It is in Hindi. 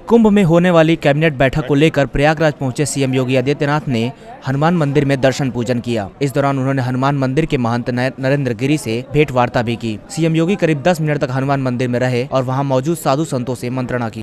कुंभ में होने वाली कैबिनेट बैठक को लेकर प्रयागराज पहुंचे सीएम योगी आदित्यनाथ ने हनुमान मंदिर में दर्शन पूजन किया। इस दौरान उन्होंने हनुमान मंदिर के महंत नरेंद्र गिरी से भेंट वार्ता भी की। सीएम योगी करीब 10 मिनट तक हनुमान मंदिर में रहे और वहां मौजूद साधु संतों से मंत्रणा की।